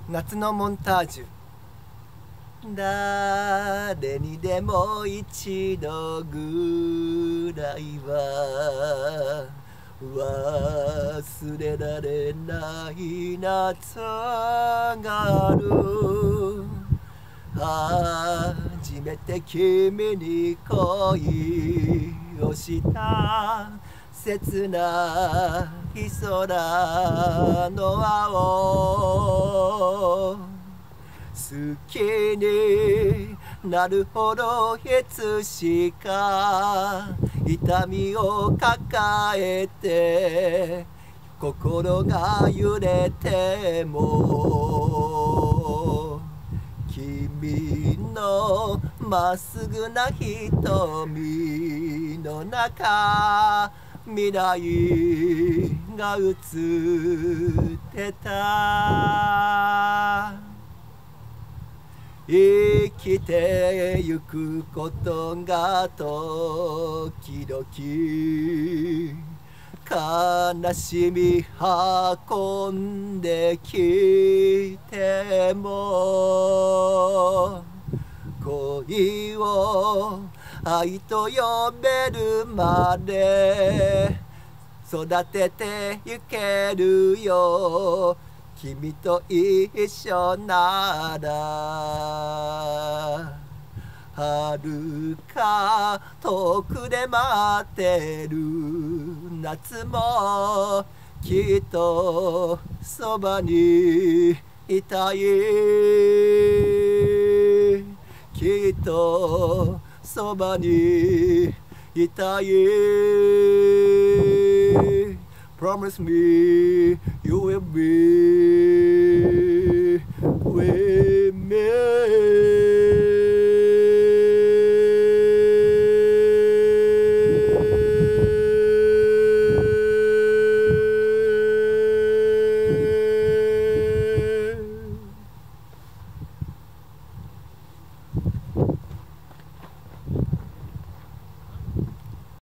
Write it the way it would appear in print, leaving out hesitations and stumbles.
夏のモンタージュ。誰にでも一度ぐらいは忘れられない夏がある。初めて君に恋をした切ない空の青、好きになるほどいつしか痛みを抱えて心が揺れても君のまっすぐな瞳の中未来が映ってた。生きてゆくことが時々悲しみ運んできても恋を愛と呼べるまで育ててゆけるよ。君と一緒なら遥か遠くで待ってる夏もきっとそばにいたい。きっとそばにいたい。Promise me you will be with